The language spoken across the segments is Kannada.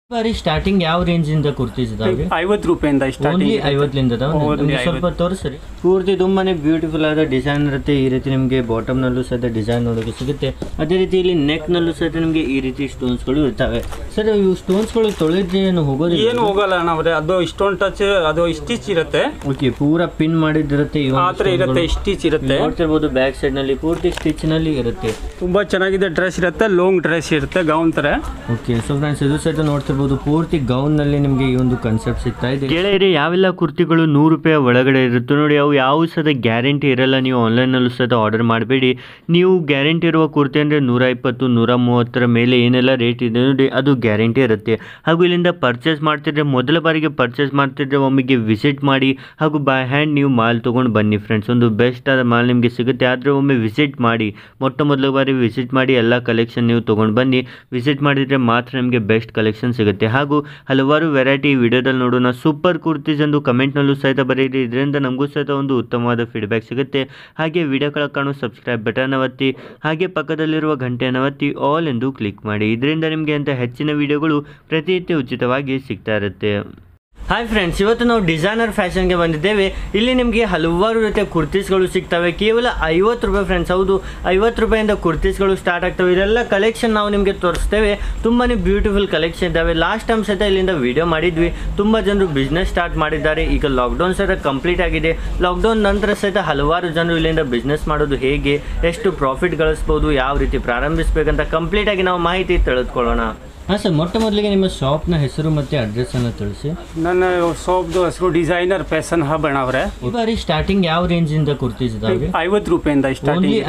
ಬಾರಿ ಸ್ಟಾರ್ಟಿಂಗ್ ಯಾವ ರೇಂಜ್ ಇಂದ ಕುರ್ತೀಸ್ ಇದಾವೆ? 50 ರೂಪಾಯಿಂದ ಓನ್ಲಿ 50 ಸ್ವಲ್ಪ ತೋರಿಸ್ರಿ. ಪೂರ್ತಿ ತುಂಬಾನೇ ಬ್ಯೂಟಿಫುಲ್ ಆದ ಡಿಸೈನ್ ಇರುತ್ತೆ. ಈ ರೀತಿ ನಿಮಗೆ ಬಾಟಮ್ ನಲ್ಲೂ ಸಹಿತ ಡಿಸೈನ್ ನೋಡೋಕೆ ಸಿಗುತ್ತೆ. ಅದೇ ರೀತಿ ಇಲ್ಲಿ ನೆಕ್ ನಲ್ಲೂ ಸಹಿತ ನಿಮಗೆ ಈ ರೀತಿ ಸ್ಟೋನ್ಸ್ ಗಳು ಇರ್ತವೆ. ಸರ್ ಇವು ಸ್ಟೋನ್ಸ್ ಗಳು ತೊಳೆದ್ರೆ ಏನು ಹೋಗೋದಿಲ್ಲ? ಏನು ಹೋಗಲ್ಲ ಅಣ್ಣವ್ರೆ, ಅದು ಸ್ಟೋನ್ ಟಚ್, ಅದು ಸ್ಟಿಚ್ ಇರುತ್ತೆ. ಓಕೆ, ಪೂರಾ ಪಿನ್ ಮಾಡಿದಿರುತ್ತೆ. ಆತರ ಇರುತ್ತೆ, ಸ್ಟಿಚ್ ಇರುತ್ತೆ. ನೋಡ್ತಿರ್ಬೋದು ಬ್ಯಾಕ್ ಸೈಡ್ ನಲ್ಲಿ ಪೂರ್ತಿ ಸ್ಟಿಚ್ ನಲ್ಲಿ ಇರುತ್ತೆ. ತುಂಬಾ ಚೆನ್ನಾಗಿದೆ ಡ್ರೆಸ್ ಇರುತ್ತೆ, ಲಾಂಗ್ ಡ್ರೆಸ್ ಇರುತ್ತೆ, ಗೌನ್ ತರ. ಓಕೆ, ಸೊ ಫ್ರೆಂಡ್ಸ್ ಇದು ಸಹಿತ ನೋಡ್ತಿರ್ಬೋದು ಪೂರ್ತಿ ಗೌನ್ ನಲ್ಲಿ ನಿಮಗೆ ಈ ಒಂದು ಕಾನ್ಸೆಪ್ಟ್ ಸಿಗ್ತಾ ಇದೆ. ಗೆಳೆಯರೆ, ಯಾವೆಲ್ಲ ಕುರ್ತಿಗಳು 100 ರೂಪಾಯಿ ಒಳಗಡೆ ಇರುತ್ತೆ ನೋಡಿ, ಅವು ಯಾವ ಸಹಿತ ಗ್ಯಾರಂಟಿ ಇರಲ್ಲ. ನೀವು ಆನ್ಲೈನ್ ನಲ್ಲೂ ಸಹಿತ ಆರ್ಡರ್ ಮಾಡಬೇಡಿ. ನೀವು ಗ್ಯಾರಂಟಿ ಇರುವ ಕುರ್ತಿ ಅಂದ್ರೆ 120, 130 ಮೇಲೆ ಏನೆಲ್ಲ ರೇಟ್ ಇದೆ ನೋಡಿ, ಅದು ಗ್ಯಾರಂಟಿ ಇರುತ್ತೆ. ಹಾಗೂ ಇಲ್ಲಿಂದ ಪರ್ಚೇಸ್ ಮಾಡ್ತಿದ್ರೆ, ಮೊದಲ ಬಾರಿಗೆ ಪರ್ಚೇಸ್ ಮಾಡ್ತಿದ್ರೆ ಒಮ್ಮೆಗೆ ವಿಸಿಟ್ ಮಾಡಿ ಹಾಗೂ ಬೈ ಹ್ಯಾಂಡ್ ನೀವು ಮಾಲ್ ತೊಗೊಂಡು ಬನ್ನಿ ಫ್ರೆಂಡ್ಸ್. ಒಂದು ಬೆಸ್ಟ್ ಆದ ಮಾಲ್ ನಿಮಗೆ ಸಿಗುತ್ತೆ. ಆದರೆ ಒಮ್ಮೆ ವಿಸಿಟ್ ಮಾಡಿ, ಮೊದಲ ಬಾರಿ ವಿಸಿಟ್ ಮಾಡಿ ಎಲ್ಲ ಕಲೆಕ್ಷನ್ ನೀವು ತೊಗೊಂಡು ಬನ್ನಿ. ವಿಸಿಟ್ ಮಾಡಿದರೆ ಮಾತ್ರ ನಿಮಗೆ ಬೆಸ್ಟ್ ಕಲೆಕ್ಷನ್ ಸಿಗುತ್ತೆ. ಹಾಗೂ ಹಲವಾರು ವೆರೈಟಿ ವಿಡಿಯೋದಲ್ಲಿ ನೋಡೋಣ. ಸೂಪರ್ ಕುರ್ತೀಸ್ ಎಂದು ಕಮೆಂಟ್ನಲ್ಲೂ ಸಹಿತ ಬರೀರಿ, ಇದರಿಂದ ನಮಗೂ ಸಹಿತ ಒಂದು ಉತ್ತಮವಾದ ಫೀಡ್ಬ್ಯಾಕ್ ಸಿಗುತ್ತೆ. ಹಾಗೆ ವಿಡಿಯೋಗಳ ಕಾಣೋ ಸಬ್ಸ್ಕ್ರೈಬ್ ಬಟನ್ ಒತ್ತಿ, ಹಾಗೆ ಪಕ್ಕದಲ್ಲಿರುವ ಗಂಟೆಯನ್ನು ಒತ್ತಿ ಆಲ್ ಎಂದು ಕ್ಲಿಕ್ ಮಾಡಿ. ಇದರಿಂದ ನಿಮಗೆ ಅಂತ ಹೆಚ್ಚಿನ ವಿಡಿಯೋಗಳು ಪ್ರತಿನಿತ್ಯ ಉಚಿತವಾಗಿ ಸಿಗ್ತಾ ಇರುತ್ತೆ. ಹಾಯ್ ಫ್ರೆಂಡ್ಸ್, ಇವತ್ತು ನಾವು ಡಿಸೈನರ್ ಫ್ಯಾಷನ್ಗೆ ಬಂದಿದ್ದೇವೆ. ಇಲ್ಲಿ ನಿಮಗೆ ಹಲವಾರು ರೀತಿಯ ಕುರ್ತೀಸ್ಗಳು ಸಿಗ್ತವೆ, ಕೇವಲ 50 ರೂಪಾಯಿ ಫ್ರೆಂಡ್ಸ್. ಹೌದು, 50 ರೂಪಾಯಿಂದ ಕುರ್ತೀಸ್ಗಳು ಸ್ಟಾರ್ಟ್ ಆಗ್ತವೆ. ಇದೆಲ್ಲ ಕಲೆಕ್ಷನ್ ನಾವು ನಿಮಗೆ ತೋರಿಸ್ತೇವೆ. ತುಂಬಾ ಬ್ಯೂಟಿಫುಲ್ ಕಲೆಕ್ಷನ್ ಇದ್ದಾವೆ. ಲಾಸ್ಟ್ ಟೈಮ್ ಸಹಿತ ಇಲ್ಲಿಂದ ವಿಡಿಯೋ ಮಾಡಿದ್ವಿ. ತುಂಬ ಜನರು ಬಿಸ್ನೆಸ್ ಸ್ಟಾರ್ಟ್ ಮಾಡಿದ್ದಾರೆ. ಈಗ ಲಾಕ್ಡೌನ್ ಸಹಿತ ಕಂಪ್ಲೀಟ್ ಆಗಿದೆ. ಲಾಕ್ಡೌನ್ ನಂತರ ಸಹಿತ ಹಲವಾರು ಜನರು ಇಲ್ಲಿಂದ ಬಿಸ್ನೆಸ್ ಮಾಡೋದು ಹೇಗೆ, ಎಷ್ಟು ಪ್ರಾಫಿಟ್ ಗಳಿಸ್ಬೋದು, ಯಾವ ರೀತಿ ಪ್ರಾರಂಭಿಸಬೇಕಂತ ಕಂಪ್ಲೀಟ್ ಆಗಿ ನಾವು ಮಾಹಿತಿ ತಿಳಿದುಕೊಳ್ಳೋಣ. ಹಾಂ ಸರ್, ಮೊದಲಿಗೆ ನಿಮ್ಮ ಶಾಪ್ನ ಹೆಸರು ಮತ್ತು ಅಡ್ರೆಸ್ಸನ್ನು ತಿಳಿಸಿ. ನನ್ನ ಶಾಪ್ದು ಹೆಸರು ಡಿಸೈನರ್ ಫ್ಯಾಷನ್ ಹಬ್ ಅಣ್ಣವ್ರೆ. ಈ ಬಾರಿ ಸ್ಟಾರ್ಟಿಂಗ್ ಯಾವ ರೇಂಜ್ ಇಂದ ಕುರ್ತೀಸ್ ಇದಾವೆ? 50 ರೂಪಾಯಿಂದ ಓನ್ಲಿ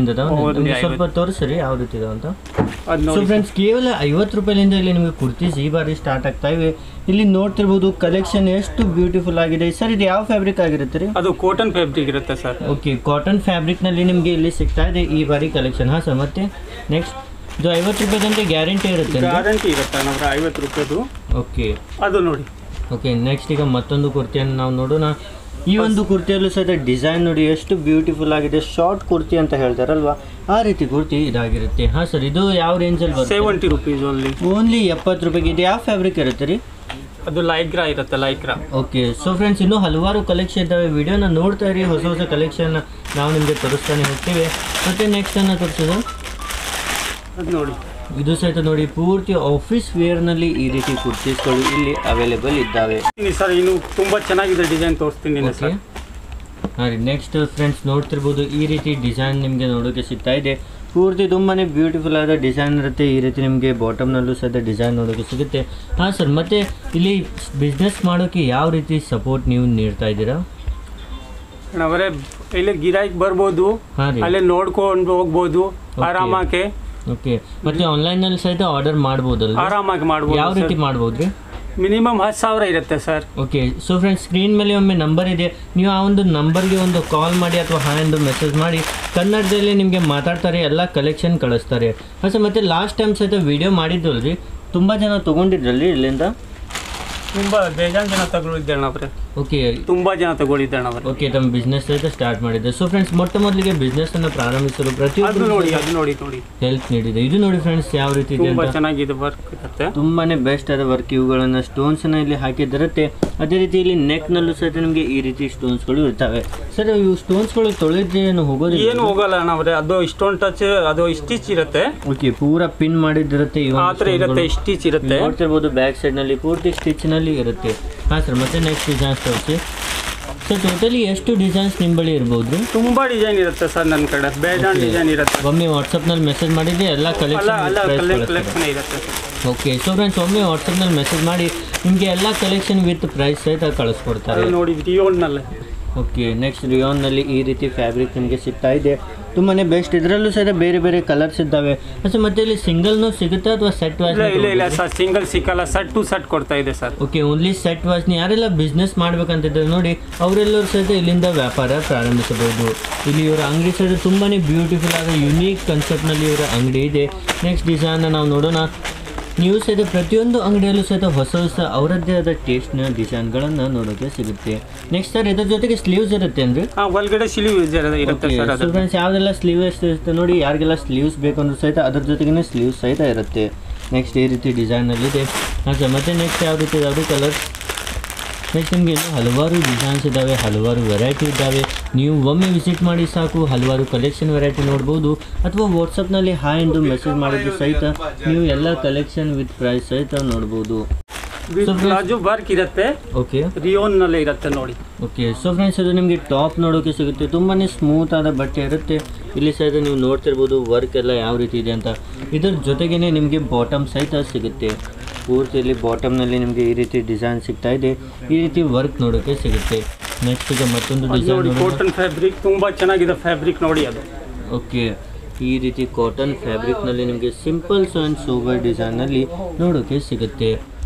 50 ಸ್ವಲ್ಪ ತೋರಿಸ್ರಿ ಯಾವ ರೀತಿ ಇದಾವೆ ಅಂತ. ಸೊ ಫ್ರೆಂಡ್ಸ್, ಕೇವಲ 50 ರೂಪಾಯಿಲಿಂದ ಇಲ್ಲಿ ನಿಮಗೆ ಕುರ್ತೀಸ್ ಈ ಬಾರಿ ಸ್ಟಾರ್ಟ್ ಆಗ್ತಾ ಇವೆ. ಇಲ್ಲಿ ನೋಡ್ತಿರ್ಬೋದು ಕಲೆಕ್ಷನ್ ಎಷ್ಟು ಬ್ಯೂಟಿಫುಲ್ ಆಗಿದೆ. ಸರ್ ಇದು ಯಾವ ಫ್ಯಾಬ್ರಿಕ್ ಆಗಿರುತ್ತೆ ರೀ? ಅದು ಕಾಟನ್ ಫ್ಯಾಬ್ರಿಕ್ ಇರುತ್ತೆ ಸರ್. ಓಕೆ, ಕಾಟನ್ ಫ್ಯಾಬ್ರಿಕ್ ನಲ್ಲಿ ನಿಮಗೆ ಇಲ್ಲಿ ಸಿಗ್ತಾ ಇದೆ ಈ ಬಾರಿ ಕಲೆಕ್ಷನ್. ಹಾಂ ಸರ್, ಮತ್ತೆ ನೆಕ್ಸ್ಟ್ ಇದು 50 ರೂಪಾಯಿದಂತೆ ಗ್ಯಾರಂಟಿ ಇರುತ್ತೆ? ಗ್ಯಾರಂಟಿ ಇರುತ್ತೆ ನಮ್ಗೆ 50 ರೂಪಾಯಿದು. ಓಕೆ, ಅದು ನೋಡಿ. ಓಕೆ, ನೆಕ್ಸ್ಟ್ ಈಗ ಮತ್ತೊಂದು ಕುರ್ತಿಯನ್ನು ನಾವು ನೋಡೋಣ. ಈ ಒಂದು ಕುರ್ತಿಯಲ್ಲೂ ಸಹಿತ ಡಿಸೈನ್ ನೋಡಿ ಎಷ್ಟು ಬ್ಯೂಟಿಫುಲ್ ಆಗಿದೆ. ಶಾರ್ಟ್ ಕುರ್ತಿ ಅಂತ ಹೇಳ್ತಾರಲ್ವಾ, ಆ ರೀತಿ ಕುರ್ತಿ ಇದಾಗಿರುತ್ತೆ. ಹಾಂ ಸರ್, ಇದು ಯಾವ ರೇಂಜಲ್ಲಿ ಬರುತ್ತೆ? 70 ರೂಪೀಸ್ ಓನ್ಲಿ 70 ರೂಪಾಯಿಗೆ. ಇದು ಯಾವ ಫ್ಯಾಬ್ರಿಕ್ ಇರುತ್ತೆ ರೀ? ಅದು ಲೈಕ್ರಾ ಇರುತ್ತೆ, ಲೈಕ್ರಾ. ಓಕೆ, ಸೊ ಫ್ರೆಂಡ್ಸ್ ಇನ್ನೂ ಹಲವಾರು ಕಲೆಕ್ಷನ್ ಇದ್ದಾವೆ. ವಿಡಿಯೋನ ನೋಡ್ತಾ ಇರಿ, ಹೊಸ ಹೊಸ ಕಲೆಕ್ಷನ್ ನಾವು ನಿಮಗೆ ತೋರಿಸ್ತಾನೆ ಹೋಗ್ತೀವಿ. ಮತ್ತು ನೆಕ್ಸ್ಟ್ ಅನ್ನು ತೋರಿಸೋದು ಅದು ನೋಡಿ. ಇದು ಸಹಿತ ನೋಡಿ ಪೂರ್ತಿ ಆಫೀಸ್ ವೇರ್ನಲ್ಲಿ ಈ ರೀತಿ ಕುರ್ತೀಸ್ಗಳು ಇಲ್ಲಿ ಅವೈಲೇಬಲ್ ಇದ್ದಾವೆ ಸರ್. ಇನ್ನು ತುಂಬ ಚೆನ್ನಾಗಿದೆ ಡಿಸೈನ್, ತೋರಿಸ್ತೀನಿ ಸರ್. ಹಾಂ ರೀ, ನೆಕ್ಸ್ಟ್ ಫ್ರೆಂಡ್ಸ್ ನೋಡ್ತಿರ್ಬೋದು ಈ ರೀತಿ ಡಿಸೈನ್ ನಿಮಗೆ ನೋಡೋಕ್ಕೆ ಸಿಗ್ತಾ ಇದೆ. ಪೂರ್ತಿ ತುಂಬಾ ಬ್ಯೂಟಿಫುಲ್ ಆದ ಡಿಸೈನ್ ಇರುತ್ತೆ. ಈ ರೀತಿ ನಿಮಗೆ ಬಾಟಮ್ನಲ್ಲೂ ಸಹಿತ ಡಿಸೈನ್ ನೋಡೋಕ್ಕೆ ಸಿಗುತ್ತೆ. ಹಾಂ ಸರ್, ಮತ್ತು ಇಲ್ಲಿ ಬಿಸ್ನೆಸ್ ಮಾಡೋಕ್ಕೆ ಯಾವ ರೀತಿ ಸಪೋರ್ಟ್ ನೀವು ನೀಡ್ತಾ ಇದ್ದೀರಾ? ಅವರೇ ಇಲ್ಲಿ ಗಿರಾಕಿ ಬರ್ಬೋದು, ಅಲ್ಲೇ ನೋಡ್ಕೊಂಡು ಹೋಗ್ಬೋದು ಆರಾಮಾಗಿ. ಓಕೆ, ಮತ್ತೆ ಆನ್ಲೈನಲ್ಲಿ ಸಹಿತ ಆರ್ಡರ್ ಮಾಡ್ಬೋದಲ್ಲ? ಆರಾಮಾಗಿ ಮಾಡ್ಬೋದು. ಯಾವ ರೀತಿ ಮಾಡ್ಬೋದ್ರಿ? ಮಿನಿಮಮ್ 10,000 ಇರುತ್ತೆ sir. Okay, so friends screen ಮೇಲೆ ಒಮ್ಮೆ ನಂಬರ್ ಇದೆ. ನೀವು ಆ ಒಂದು ನಂಬರ್ಗೆ ಒಂದು ಕಾಲ್ ಮಾಡಿ ಅಥವಾ ಒಂದು ಮೆಸೇಜ್ ಮಾಡಿ, ಕನ್ನಡದಲ್ಲಿ ನಿಮಗೆ ಮಾತಾಡ್ತಾರೆ, ಎಲ್ಲ ಕಲೆಕ್ಷನ್ ಕಳಿಸ್ತಾರೆ. ಹಾಂ ಸರ್, ಮತ್ತು ಲಾಸ್ಟ್ ಟೈಮ್ ಸಹಿತ ವಿಡಿಯೋ ಮಾಡಿದ್ವಲ್ರಿ, ತುಂಬ ಜನ ತೊಗೊಂಡಿದ್ರಲ್ಲಿ ಇಲ್ಲಿಂದ? ತುಂಬ ಬೇಜಾನ್ ಜನ ತಗೊಂಡಿದ್ದೇವೆ ಅವ್ರೆ. ಓಕೆ, ತುಂಬ ಜನ ತಗೊಂಡಿದ್ದೇವೆ ಅವ್ರೆ. ಓಕೆ, ತಮ್ಮ ಬಿಸ್ನೆಸ್ ಸಹಿತ ಸ್ಟಾರ್ಟ್ ಮಾಡಿದ್ದೆ. ಸೊ ಫ್ರೆಂಡ್ಸ್ ಮೊದಲಿಗೆ ಬಿಸ್ನೆಸ್ ಅನ್ನು ಪ್ರಾರಂಭಿಸಲು ಪ್ರತಿಯೊಂದು ನೋಡಿ ಹೆಲ್ಪ್ ನೀಡಿದೆ. ಇದು ನೋಡಿ ಫ್ರೆಂಡ್ಸ್ ಯಾವ ರೀತಿ ಇದೆ. ತುಂಬ ಚೆನ್ನಾಗಿದೆ ವರ್ಕ್ ಇರುತ್ತೆ, ತುಂಬಾನೇ ಬೆಸ್ಟ್ ಆದ ವರ್ಕ್. ಇವುಗಳನ್ನು ಸ್ಟೋನ್ಸ್ನ ಇಲ್ಲಿ ಹಾಕಿದಿರುತ್ತೆ. ಅದೇ ರೀತಿ ಇಲ್ಲಿ ನೆಕ್ನಲ್ಲೂ ಸಹಿತ ನಿಮಗೆ ಈ ರೀತಿ ಸ್ಟೋನ್ಸ್ಗಳು ಇರ್ತವೆ. ಸರ್ ಇವು ಸ್ಟೋನ್ಸ್ಗಳು ತೊಳೆದ್ರೆ ಏನು ಹೋಗೋದಿಲ್ಲ? ಏನು ಹೋಗಲ್ಲ ಅಣ್ಣವ್ರೆ, ಅದು ಸ್ಟೋನ್ ಟಚ್, ಅದು ಸ್ಟಿಚ್ ಇರುತ್ತೆ. ಓಕೆ, ಪೂರಾ ಪಿನ್ ಮಾಡಿದಿರುತ್ತೆ. ಆ ಥರ ಇರುತ್ತೆ, ಸ್ಟಿಚ್ ಇರುತ್ತೆ. ನೋಡ್ತಿರ್ಬೋದು ಬ್ಯಾಕ್ ಸೈಡ್ ನಲ್ಲಿ ಪೂರ್ತಿ ಸ್ಟಿಚ್ ನಲ್ಲಿ ಇರುತ್ತೆ. ಹಾಂ ಸರ್, ಮತ್ತೆ ನೆಕ್ಸ್ಟ್ ಡಿಸೈನ್ಸ್ ತೋರಿಸಿ. ಸರ್ ಟೋಟಲಿ ಎಷ್ಟು ಡಿಸೈನ್ಸ್ ನಿಮ್ಮ ಬಳಿ ಇರ್ಬೋದು? ತುಂಬ ಡಿಸೈನ್ ಇರುತ್ತೆ ಸರ್ ನನ್ನ ಕಡೆ, ಬೇಜಾನ್ ಡಿಸೈನ್ ಇರುತ್ತೆ. ಒಮ್ಮೆ ವಾಟ್ಸಪ್ನಲ್ಲಿ ಮೆಸೇಜ್ ಮಾಡಿದ್ರೆ ಎಲ್ಲ ಕಲೆಕ್ಷನ್ ಇರುತ್ತೆ. ಓಕೆ, ಸೊ ಫ್ರೆಂಡ್ಸ್ ಒಮ್ಮೆ ವಾಟ್ಸಪ್ನಲ್ಲಿ ಮೆಸೇಜ್ ಮಾಡಿ, ನಿಮಗೆ ಎಲ್ಲ ಕಲೆಕ್ಷನ್ ವಿತ್ ಪ್ರೈಸ್ ಸಹಿತ ಕಳಿಸ್ಕೊಡ್ತಾರೆ ನೋಡಿ. ರಿಯೋನ್ನಲ್ಲೇ. ಓಕೆ, ನೆಕ್ಸ್ಟ್ ರಿಯೋನ್ನಲ್ಲಿ ಈ ರೀತಿ ಫ್ಯಾಬ್ರಿಕ್ ನಿಮಗೆ ಸಿಗ್ತಾ ಇದೆ. ತುಂಬಾ ಬೆಸ್ಟ್. ಇದರಲ್ಲೂ ಸಹಿತ ಬೇರೆ ಬೇರೆ ಕಲರ್ಸ್ ಇದ್ದಾವೆ. ಅಷ್ಟೇ, ಮತ್ತೆ ಇಲ್ಲಿ ಸಿಂಗಲ್ನು ಸಿಗುತ್ತೆ ಅಥವಾ ಸೆಟ್ ವಾಯ್ಸ್? ಇಲ್ಲ ಸರ್, ಸಿಂಗಲ್ ಸಿಕ್ಕಲ್ಲ, ಸೆಟ್ ಟು ಸೆಟ್ ಕೊಡ್ತಾ ಇದೆ ಸರ್. ಓಕೆ, ಓನ್ಲಿ ಸೆಟ್ ವಾಯ್ಸ್ನ ಯಾರೆಲ್ಲ ಬಿಸ್ನೆಸ್ ಮಾಡ್ಬೇಕಂತಿದ್ದಾರೆ ನೋಡಿ, ಅವರೆಲ್ಲರೂ ಸಹಿತ ಇಲ್ಲಿಂದ ವ್ಯಾಪಾರ ಪ್ರಾರಂಭಿಸಬಹುದು. ಇಲ್ಲಿ ಇವರ ಅಂಗಡಿ ಸಹಿತ ತುಂಬಾ ಬ್ಯೂಟಿಫುಲ್ ಆದ ಯುನೀಕ್ ಕಾನ್ಸೆಪ್ಟ್ನಲ್ಲಿ ಇವರ ಅಂಗಡಿ ಇದೆ. ನೆಕ್ಸ್ಟ್ ಡಿಸೈನ್ನ ನಾವು ನೋಡೋಣ. ನೀವು ಸಹಿತ ಪ್ರತಿಯೊಂದು ಅಂಗಡಿಯಲ್ಲೂ ಸಹಿತ ಹೊಸ ಹೊಸ ಅವರದ್ದೇ ಆದ ಟೇಸ್ಟ್ನ ಡಿಸೈನ್ಗಳನ್ನು ನೋಡೋಕ್ಕೆ ಸಿಗುತ್ತೆ. ನೆಕ್ಸ್ಟ್ ಸರ್ ಇದರ ಜೊತೆಗೆ ಸ್ಲೀವ್ಸ್ ಇರುತ್ತೆ ಅಂದರೆ? ಒಳಗಡೆ ಸ್ಲೀವ್ಸ್ ಇರುತ್ತೆ ಸರ್. ಫ್ರೆಂಡ್ಸ್ ಯಾವುದೆಲ್ಲ ಸ್ಲೀವ್ಸ್ ಇರುತ್ತೆ ನೋಡಿ, ಯಾರಿಗೆಲ್ಲ ಸ್ಲೀವ್ಸ್ ಬೇಕಂದ್ರೂ ಸಹಿತ ಅದ್ರ ಜೊತೆಗೇ ಸ್ಲೀವ್ಸ್ ಸಹಿತ ಇರುತ್ತೆ. ನೆಕ್ಸ್ಟ್ ಈ ರೀತಿ ಡಿಸೈನಲ್ಲಿದೆ. ಹಾಂ ಸರ್, ಮತ್ತು ನೆಕ್ಸ್ಟ್ ಯಾವ ರೀತಿ ಇದಾವೆ ಕಲರ್ಸ್? ನೆಕ್ಸ್ಟ್ ನಿಮಗೆ ಇನ್ನೂ ಹಲವಾರು ಡಿಸೈನ್ಸ್ ಇದ್ದಾವೆ, ಹಲವಾರು ವೆರೈಟಿ ಇದ್ದಾವೆ. ನೀವು ಒಮ್ಮೆ ವಿಸಿಟ್ ಮಾಡಿ ಸಾಕು, ಹಲವಾರು ಕಲೆಕ್ಷನ್ ವೆರೈಟಿ ನೋಡ್ಬೋದು. ಅಥವಾ ವಾಟ್ಸಪ್ನಲ್ಲಿ ಹಾಯ್ ಎಂದು ಮೆಸೇಜ್ ಮಾಡಿದ್ರು ಸಹಿತ ನೀವು ಎಲ್ಲ ಕಲೆಕ್ಷನ್ ವಿತ್ ಪ್ರೈಸ್ ಸಹಿತ ನೋಡ್ಬೋದು. ಪ್ಲಾಜೋ ವರ್ಕ್ ಇರುತ್ತೆ, ಓಕೆ, ರಿಯೋನ್ನಲ್ಲಿ ಇರುತ್ತೆ ನೋಡಿ. ಓಕೆ, ಸೊ ಫ್ರೆಂಡ್ಸ್ ಅದು ನಿಮಗೆ ಟಾಪ್ ನೋಡೋಕೆ ಸಿಗುತ್ತೆ, ತುಂಬಾ ಸ್ಮೂತ್ ಆದ ಬಟ್ಟೆ ಇರುತ್ತೆ. ಇಲ್ಲಿ ಸಹಿತ ನೀವು ನೋಡ್ತಿರ್ಬೋದು ವರ್ಕ್ ಎಲ್ಲ ಯಾವ ರೀತಿ ಇದೆ ಅಂತ. ಇದ್ರ ಜೊತೆಗೇ ನಿಮಗೆ ಬಾಟಮ್ ಸಹಿತ ಸಿಗುತ್ತೆ. ಪೂರ್ತಿಯಲ್ಲಿ ಬಾಟಮ್ನಲ್ಲಿ ನಿಮಗೆ ಈ ರೀತಿ ಡಿಸೈನ್ ಸಿಗ್ತಾ ಇದೆ, ಈ ರೀತಿ ವರ್ಕ್ ನೋಡೋಕ್ಕೆ ಸಿಗುತ್ತೆ. ನೆಕ್ಸ್ಟ್ ಈಗ ಮತ್ತೊಂದು ಡಿಸೈನ್ ಕಾಟನ್ ಫ್ಯಾಬ್ರಿಕ್, ತುಂಬ ಚೆನ್ನಾಗಿದೆ ಫ್ಯಾಬ್ರಿಕ್ ನೋಡಿ ಅದು. ಓಕೆ, ಈ ರೀತಿ ಕಾಟನ್ ಫ್ಯಾಬ್ರಿಕ್ನಲ್ಲಿ ನಿಮಗೆ ಸಿಂಪಲ್ಸ್ ಆ್ಯಂಡ್ ಸೋಬರ್ ಡಿಸೈನಲ್ಲಿ ನೋಡೋಕ್ಕೆ ಸಿಗುತ್ತೆ.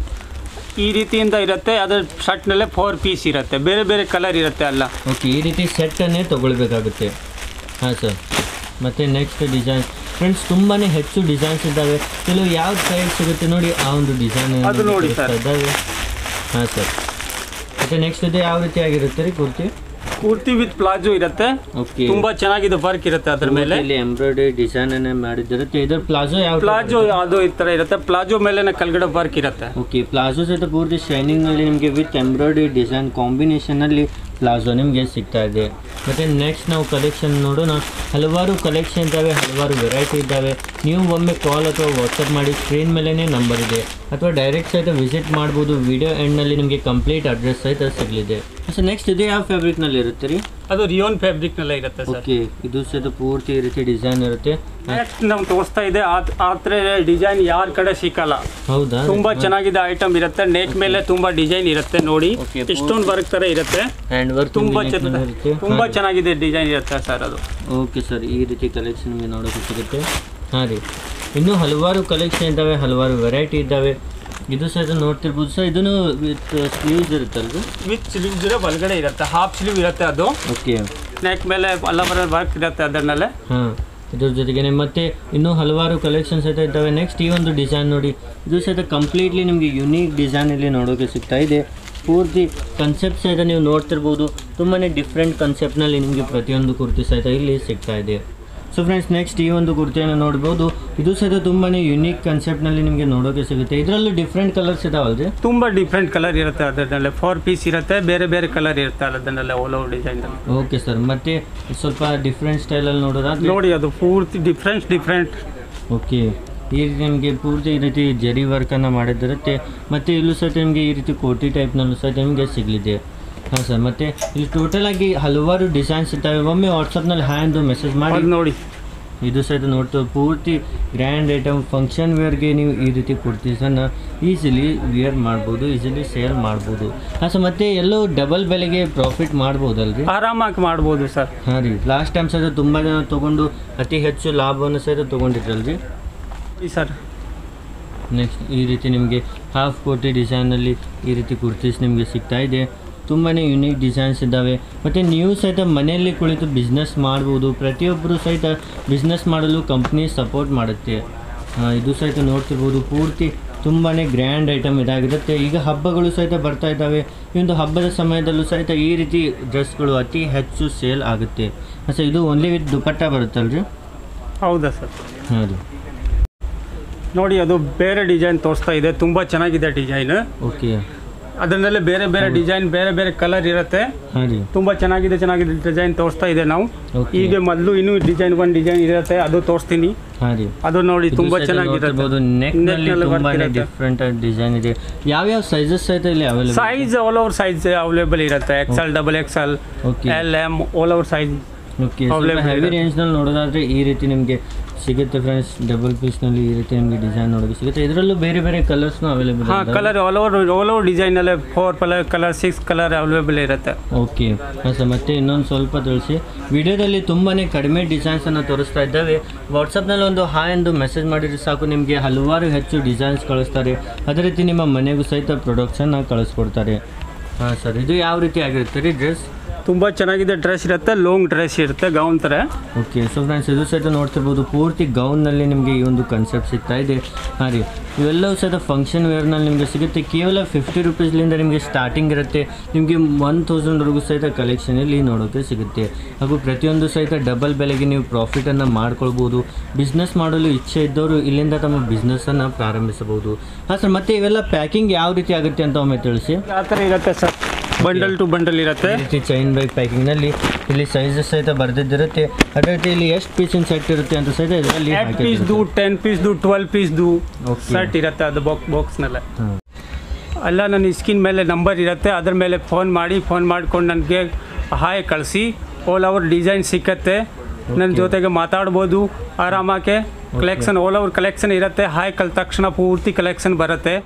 ಈ ರೀತಿಯಿಂದ ಇರುತ್ತೆ. ಅದರ ಶರ್ಟ್ನಲ್ಲೇ 4 ಪೀಸ್ ಇರುತ್ತೆ, ಬೇರೆ ಬೇರೆ ಕಲರ್ ಇರುತ್ತೆ ಅಲ್ಲ. ಓಕೆ, ಈ ರೀತಿ ಸೆಟ್ಟನ್ನೇ ತೊಗೊಳ್ಬೇಕಾಗುತ್ತೆ. ಹಾಂ ಸರ್, ಮತ್ತು ನೆಕ್ಸ್ಟ್ ಡಿಸೈನ್ ಫ್ರೆಂಡ್ಸ್ ತುಂಬಾ ಹೆಚ್ಚು ಡಿಸೈನ್ಸ್ ಇದ್ದಾವೆ. ಕೆಲವು ಯಾವ ಸೈಡ್ ಸಿಗುತ್ತೆ ನೋಡಿ ಆ ಒಂದು ಡಿಸೈನ್ ಅದು ನೋಡಿ ಸರ್ ಇದ್ದಾವೆ. ಹಾಂ ಸರ್, ಮತ್ತು ನೆಕ್ಸ್ಟ್ ಇದು ಯಾವ ರೀತಿ ಆಗಿರುತ್ತೆ ರೀ ಕುರ್ತಿ ವಿತ್ ಪ್ಲಾಜೋ ಇರುತ್ತೆ. ಓಕೆ, ತುಂಬಾ ಚೆನ್ನಾಗಿದೆ ವರ್ಕ್ ಇರುತ್ತೆ ಅದ್ರ ಮೇಲೆ. ಇಲ್ಲಿ ಎಂಬ್ರಾಯ್ಡರಿ ಡಿಸೈನ್ ಅನ್ನ ಮಾಡಿದಿರುತ್ತೆ. ಇದರ ಪ್ಲಾಜೋ ಯಾವ ಪ್ಲಾಜೋ ಅದು ಈ ತರ ಇರುತ್ತೆ. ಪ್ಲಾಜೋ ಮೇಲೆ ಕೆಳಗಡೆ ವರ್ಕ್ ಇರುತ್ತೆ. ಓಕೆ, ಪ್ಲಾಜೋ ಸಹಿತ ಪೂರ್ತಿ ಶೈನಿಂಗ್ ನಲ್ಲಿ ನಿಮಗೆ ವಿತ್ ಎಂಬ್ರಾಯ್ಡರಿ ಡಿಸೈನ್ ಕಾಂಬಿನೇಷನ್ ಅಲ್ಲಿ ಪ್ಲಾಜೋ ನಿಮಗೆ ಸಿಗ್ತಾ ಇದೆ. ಮತ್ತು ನೆಕ್ಸ್ಟ್ ನಾವು ಕಲೆಕ್ಷನ್ ನೋಡೋಣ. ಹಲವಾರು ಕಲೆಕ್ಷನ್ ಇದ್ದಾವೆ, ಹಲವಾರು ವೆರೈಟಿ ಇದ್ದಾವೆ. ನೀವು ಒಮ್ಮೆ ಕಾಲ್ ಅಥವಾ ವಾಟ್ಸಪ್ ಮಾಡಿ, ಸ್ಕ್ರೀನ್ ಮೇಲೇ ನಂಬರ್ ಇದೆ, ಅಥವಾ ಡೈರೆಕ್ಟ್ ಸಹಿತ ವಿಸಿಟ್ ಮಾಡ್ಬೋದು. ವಿಡಿಯೋ ಎಂಡ್ನಲ್ಲಿ ನಿಮಗೆ ಕಂಪ್ಲೀಟ್ ಅಡ್ರೆಸ್ ಸಹಿತ ಸಿಗಲಿದೆ. ಸೊ ನೆಕ್ಸ್ಟ್ ಇದು ಯಾವ ಫ್ಯಾಬ್ರಿಕ್ನಲ್ಲಿ ಇರುತ್ತೆ ರೀ? ಅದು ರಿಯೋನ್ ಫ್ಯಾಬ್ರಿಕ್ನಲ್ಲೇ ಇರುತ್ತೆ ಸರ್. ಓಕೆ, ಇದು ಸಹಿತ ಪೂರ್ತಿ ಈ ರೀತಿ ಡಿಸೈನ್ ಇರುತ್ತೆ. ನೆಕ್ಸ್ಟ್ ನಾವು ತೋರಿಸ್ತಾ ಇದೆ ಆ ಥರ ಡಿಸೈನ್ ಯಾರ ಕಡೆ ಸಿಕ್ಕಲ್ಲ. ಹೌದಾ? ತುಂಬಾ ಚೆನ್ನಾಗಿದೆ ಐಟಮ್ ಇರುತ್ತೆ. ನೆಕ್ ಮೇಲೆ ತುಂಬಾ ಡಿಸೈನ್ ಇರುತ್ತೆ ನೋಡಿ, ಇಷ್ಟೊಂದು ವರ್ಕ್ ತರ ಇರುತ್ತೆ. ಹ್ಯಾಂಡ್ ವರ್ಕ್ ತುಂಬಾ ಚೆನ್ನಾಗಿದೆ ಡಿಸೈನ್ ಇರುತ್ತೆ ಸರ್ ಅದು. ಓಕೆ ಸರ್, ಈ ರೀತಿ ಕಲೆಕ್ಷನ್ ನಿಮಗೆ ನೋಡೋಕೆ ಸಿಗುತ್ತೆ. ಹಾಂ ರೀ, ಇನ್ನೂ ಹಲವಾರು ಕಲೆಕ್ಷನ್ ಇದ್ದಾವೆ, ಹಲವಾರು ವೆರೈಟಿ ಇದ್ದಾವೆ. ಇದು ಸಹಿತ ನೋಡ್ತಿರ್ಬೋದು ಸರ್. ಇದನ್ನು ವಿತ್ ಸ್ಲೀವ್ಸ್ ಇರುತ್ತಲ್ರಿ? ವಿತ್ ಸ್ಲೀವ್ಸ್ ಒಳಗಡೆ ಇರುತ್ತೆ, ಹಾಫ್ ಸ್ಲೀವ್ ಇರುತ್ತೆ ಅದು. ಓಕೆ, ನೆಕ್ ಮೇಲೆ ಎಲ್ಲ ವರ್ಕ್ ಇರುತ್ತೆ ಅದರಲ್ಲೇ. ಹಾಂ, ಇದ್ರ ಜೊತೆಗೆ ಮತ್ತೆ ಇನ್ನೂ ಹಲವಾರು ಕಲೆಕ್ಷನ್ಸ್ ಸಹಿತ ಇದ್ದಾವೆ. ನೆಕ್ಸ್ಟ್ ಈ ಒಂದು ಡಿಸೈನ್ ನೋಡಿ, ಇದು ಸಹಿತ ಕಂಪ್ಲೀಟ್ಲಿ ನಿಮಗೆ ಯುನೀಕ್ ಡಿಸೈನ್ ಇಲ್ಲಿ ನೋಡೋಕೆ ಸಿಗ್ತಾ ಇದೆ. ಪೂರ್ತಿ ಕನ್ಸೆಪ್ಟ್ ಸಹಿತ ನೀವು ನೋಡ್ತಿರ್ಬೋದು. ತುಂಬಾ ಡಿಫ್ರೆಂಟ್ ಕನ್ಸೆಪ್ಟ್ನಲ್ಲಿ ನಿಮಗೆ ಪ್ರತಿಯೊಂದು ಕುರ್ತಿ ಸಹಿತ ಇಲ್ಲಿ ಸಿಗ್ತಾ ಇದೆ. ಸೊ ಫ್ರೆಂಡ್ಸ್, ನೆಕ್ಸ್ಟ್ ಈ ಒಂದು ಕುರ್ತಿಯನ್ನು ನೋಡ್ಬೋದು. ಇದು ಸಹಿತ ತುಂಬಾ ಯುನೀಕ್ ಕನ್ಸೆಪ್ಟ್ನಲ್ಲಿ ನಿಮಗೆ ನೋಡೋಕೆ ಸಿಗುತ್ತೆ. ಇದರಲ್ಲೂ ಡಿಫ್ರೆಂಟ್ ಕಲರ್ಸ್ ಇದಾವಲ್ರಿ? ತುಂಬ ಡಿಫ್ರೆಂಟ್ ಕಲರ್ ಇರುತ್ತೆ ಅದರಲ್ಲೇ. 4 ಪೀಸ್ ಇರುತ್ತೆ, ಬೇರೆ ಬೇರೆ ಕಲರ್ ಇರುತ್ತೆ ಅದನ್ನೆಲ್ಲ all over design. Okay sir, ಮತ್ತೆ ಸ್ವಲ್ಪ ಡಿಫ್ರೆಂಟ್ ಸ್ಟೈಲಲ್ಲಿ ನೋಡೋದಾದ್ರೆ ನೋಡಿ ಅದು ಪೂರ್ತಿ ಡಿಫ್ರೆಂಟ್. ಓಕೆ, ಈ ರೀತಿ ನಿಮಗೆ ಪೂರ್ತಿ ಈ ರೀತಿ ಜರಿ ವರ್ಕನ್ನು ಮಾಡಿದಿರುತ್ತೆ. ಮತ್ತು ಇಲ್ಲೂ ಸಹಿತ ನಿಮಗೆ ಈ ರೀತಿ ಕೋಟಿ ಟೈಪ್ನಲ್ಲೂ ಸಹಿತ ನಿಮಗೆ ಸಿಗಲಿದೆ. ಹಾಂ ಸರ್, ಮತ್ತು ಇಲ್ಲಿ ಟೋಟಲ್ ಆಗಿ ಹಲವಾರು ಡಿಸೈನ್ಸ್ ಇದ್ದಾವೆ. ಒಮ್ಮೆ ವಾಟ್ಸಪ್ನಲ್ಲಿ ಹ್ಯಾಂಡು ಮೆಸೇಜ್ ಮಾಡಿ ನೋಡಿ. ಇದು ಸಹಿತ ನೋಡ್ತೀವಿ ಪೂರ್ತಿ ಗ್ರ್ಯಾಂಡ್ ಐಟಮ್, ಫಂಕ್ಷನ್ ವೇರ್ಗೆ ನೀವು ಈ ರೀತಿ ಕುರ್ತೀಸನ್ನು ಈಸಿಲಿ ವಿಯರ್ ಮಾಡ್ಬೋದು, ಈಸಿಲಿ ಸೇಲ್ ಮಾಡ್ಬೋದು. ಹಾಂ ಸರ್, ಮತ್ತು ಎಲ್ಲೋ ಡಬಲ್ ಬೆಲೆಗೆ ಪ್ರಾಫಿಟ್ ಮಾಡ್ಬೋದಲ್ರಿ? ಆರಾಮಾಗಿ ಮಾಡ್ಬೋದು ಸರ್. ಹಾಂ ರೀ, ಲಾಸ್ಟ್ ಟೈಮ್ ಸಹಿತ ತುಂಬ ಜನ ತೊಗೊಂಡು ಅತಿ ಹೆಚ್ಚು ಲಾಭವನ್ನು ಸಹಿತ ತೊಗೊಂಡಿದ್ರಲ್ರಿ ಸರ್. ನೆಕ್ಸ್ಟ್ ಈ ರೀತಿ ನಿಮಗೆ ಹಾಫ್ ಕೋಟಿ ಡಿಸೈನಲ್ಲಿ ಈ ರೀತಿ ಕುರ್ತೀಸ್ ನಿಮಗೆ ಸಿಗ್ತಾ ಇದೆ. ತುಂಬಾ ಯುನೀಕ್ ಡಿಸೈನ್ಸ್ ಇದ್ದಾವೆ. ಮತ್ತು ನೀವು ಸಹಿತ ಮನೆಯಲ್ಲಿ ಕುಳಿತು ಬಿಸ್ನೆಸ್ ಮಾಡ್ಬೋದು. ಪ್ರತಿಯೊಬ್ಬರು ಸಹಿತ ಬಿಸ್ನೆಸ್ ಮಾಡಲು ಕಂಪ್ನಿ ಸಪೋರ್ಟ್ ಮಾಡುತ್ತೆ. ಇದು ಸಹಿತ ನೋಡ್ತಿರ್ಬೋದು, ಪೂರ್ತಿ ತುಂಬಾ ಗ್ರ್ಯಾಂಡ್ ಐಟಮ್ ಇದಾಗಿರುತ್ತೆ. ಈಗ ಹಬ್ಬಗಳು ಸಹಿತ ಬರ್ತಾ ಇದ್ದಾವೆ. ಈ ಒಂದು ಹಬ್ಬದ ಸಮಯದಲ್ಲೂ ಸಹಿತ ಈ ರೀತಿ ಡ್ರೆಸ್ಗಳು ಅತಿ ಹೆಚ್ಚು ಸೇಲ್ ಆಗುತ್ತೆ. ಸರ್, ಇದು ಓನ್ಲಿ ವಿತ್ ದುಪಟ್ಟ ಬರುತ್ತಲ್ರಿ? ಹೌದಾ ಸರ್? ಹಾಂ ರೀ, ನೋಡಿ ಅದು ಬೇರೆ ಡಿಸೈನ್ ತೋರಿಸ್ತಾ ಇದೆ. ತುಂಬ ಚೆನ್ನಾಗಿದೆ ಡಿಸೈನ್. ಓಕೆ, ಅದರಲ್ಲೇ ಬೇರೆ ಬೇರೆ ಡಿಸೈನ್, ಬೇರೆ ಬೇರೆ ಕಲರ್ ಇರುತ್ತೆ. ಹಾಂ ರೀ, ತುಂಬ ಚೆನ್ನಾಗಿದೆ ಡಿಸೈನ್ ತೋರಿಸ್ತಾ ಇದೆ ನಾವು. ಈಗ ಮೊದಲು ಇನ್ನೂ ಒಂದು ಡಿಸೈನ್ ಇರುತ್ತೆ, ಅದು ತೋರಿಸ್ತೀನಿ. ಹಾಂ ರೀ, ಅದು ನೋಡಿ ತುಂಬ ಚೆನ್ನಾಗಿರುತ್ತೆ. ನೆಕ್ನಲ್ಲಿ ಡಿಫ್ರೆಂಟ್ ಡಿಸೈನ್ ಇದೆ. ಯಾವ್ಯಾವ ಸೈಜಸ್ ಸಹಿತ ಇಲ್ಲಿ available? Size all over size available ಇರುತ್ತೆ. XL, XXL, L, M all over size. Okay, heavy ರೇಂಜ್ನಲ್ಲಿ ನೋಡೋದಾದರೆ ಈ ರೀತಿ ನಿಮಗೆ ಸಿಗುತ್ತೆ ಫ್ರೆಂಡ್ಸ್. ಡಬಲ್ ಪೀಸ್ನಲ್ಲಿ ಈ ರೀತಿ ನಿಮಗೆ ಡಿಸೈನ್ ನೋಡೋಕೆ ಸಿಗುತ್ತೆ. ಇದರಲ್ಲೂ ಬೇರೆ ಬೇರೆ ಕಲರ್ಸ್ನು ಅವೈಲೇಬಲ್? ಹಾಂ, ಕಲರ್ ಆಲ್ ಓವರ್ ಡಿಸೈನಲ್ಲೇ 4 ಕಲರ್ 6 ಕಲರ್ ಅವೈಲೇಬಲ್ ಇರುತ್ತೆ. ಓಕೆ, ಹಾಂ ಸರ್, ಮತ್ತು ಇನ್ನೊಂದು ಸ್ವಲ್ಪ ತಿಳಿಸಿ. ವಿಡಿಯೋದಲ್ಲಿ ತುಂಬಾ ಕಡಿಮೆ ಡಿಸೈನ್ಸನ್ನು ತೋರಿಸ್ತಾ ಇದ್ದಾವೆ. ವಾಟ್ಸಪ್ನಲ್ಲಿ ಒಂದು ಹಾಯ್ ಎಂದು ಮೆಸೇಜ್ ಮಾಡಿದರೆ ಸಾಕು, ನಿಮಗೆ ಹಲವಾರು ಹೆಚ್ಚು ಡಿಸೈನ್ಸ್ ಕಳಿಸ್ತಾರೆ. ಅದೇ ರೀತಿ ನಿಮ್ಮ ಮನೆಗೂ ಸಹಿತ ಪ್ರಾಡಕ್ಟ್ಸನ್ನು ಕಳಿಸ್ಕೊಡ್ತಾರೆ. ಹಾಂ ಸರ್, ಇದು ಯಾವ ರೀತಿ ಆಗಿರುತ್ತೆ ರೀ ಡ್ರೆಸ್? ತುಂಬ ಚೆನ್ನಾಗಿದೆ ಡ್ರೆಸ್ ಇರುತ್ತೆ, ಲಾಂಗ್ ಡ್ರೆಸ್ ಇರುತ್ತೆ, ಗೌನ್ ಥರ. ಓಕೆ, ಸೊ ಫ್ರೆಂಡ್ಸ್ ಇದು ಸಹಿತ ನೋಡ್ತಿರ್ಬೋದು ಪೂರ್ತಿ ಗೌನ್ನಲ್ಲಿ ನಿಮಗೆ ಈ ಒಂದು ಕನ್ಸೆಪ್ಟ್ ಸಿಗ್ತಾ ಇದೆ. ಹಾಂ ರೀ, ಇವೆಲ್ಲವೂ ಸಹಿತ ಫಂಕ್ಷನ್ ವೇರ್ನಲ್ಲಿ ನಿಮಗೆ ಸಿಗುತ್ತೆ. ಕೇವಲ 50 ರುಪೀಸ್ಲಿಂದ ನಿಮಗೆ ಸ್ಟಾರ್ಟಿಂಗ್ ಇರುತ್ತೆ. ನಿಮಗೆ 1000ವರೆಗೂ ಸಹಿತ ಕಲೆಕ್ಷನ್ ಇಲ್ಲಿ ನೋಡೋಕ್ಕೆ ಸಿಗುತ್ತೆ. ಹಾಗೂ ಪ್ರತಿಯೊಂದು ಸಹಿತ ಡಬಲ್ ಬೆಲೆಗೆ ನೀವು ಪ್ರಾಫಿಟನ್ನು ಮಾಡ್ಕೊಳ್ಬೋದು. ಬಿಸ್ನೆಸ್ ಮಾಡಲು ಇಚ್ಛೆ ಇದ್ದವರು ಇಲ್ಲಿಂದ ತಮ್ಮ ಬಿಸ್ನೆಸ್ಸನ್ನು ಪ್ರಾರಂಭಿಸಬಹುದು. ಹಾಂ ಸರ್, ಮತ್ತು ಇವೆಲ್ಲ ಪ್ಯಾಕಿಂಗ್ ಯಾವ ರೀತಿ ಆಗುತ್ತೆ ಅಂತ ಒಮ್ಮೆ ತಿಳಿಸಿ. ಆ ಥರ ಇರುತ್ತೆ ಸರ್, ಬಂಡಲ್ ಟು ಬಂಡಲ್ ಇರುತ್ತೆ. ಈ ರೀತಿ ಚೈನ್ ಬೈಕ್ ಪ್ಯಾಕಿಂಗ್ನಲ್ಲಿ ಇಲ್ಲಿ ಸೈಜಸ್ ಸಹಿತ ಬರೆದಿದ್ದಿರುತ್ತೆ. ಅದೇ ರೀತಿ ಇಲ್ಲಿ ಎಷ್ಟು ಪೀಸಿನ ಸೆಟ್ ಇರುತ್ತೆ ಅಂತ ಸಹಿತ ಇದರಲ್ಲಿ 8 ಪೀಸ್ದು, 10 ಪೀಸ್ದು, 12 ಪೀಸ್ದು ಸೆಟ್ ಇರುತ್ತೆ. ಅದು ಬಾಕ್ಸ್ನಲ್ಲೇ ಅಲ್ಲ, ನನ್ನ ಸ್ಕ್ರೀನ್ ಮೇಲೆ ನಂಬರ್ ಇರುತ್ತೆ, ಅದ್ರ ಮೇಲೆ ಫೋನ್ ಮಾಡ್ಕೊಂಡು ನನಗೆ ಹಾಯ್ ಕಳಿಸಿ. ಆಲ್ ಓವರ್ ಡಿಸೈನ್ ಸಿಕ್ಕತ್ತೆ, ನನ್ನ ಜೊತೆಗೆ ಮಾತಾಡ್ಬೋದು ಆರಾಮಾಗೆ. ಕಲೆಕ್ಷನ್ ಆಲ್ ಓವರ್ ಕಲೆಕ್ಷನ್ ಇರುತ್ತೆ. ಹಾಯ್ ಕಲ್ ತಕ್ಷಣ ಪೂರ್ತಿ ಕಲೆಕ್ಷನ್ ಬರುತ್ತೆ.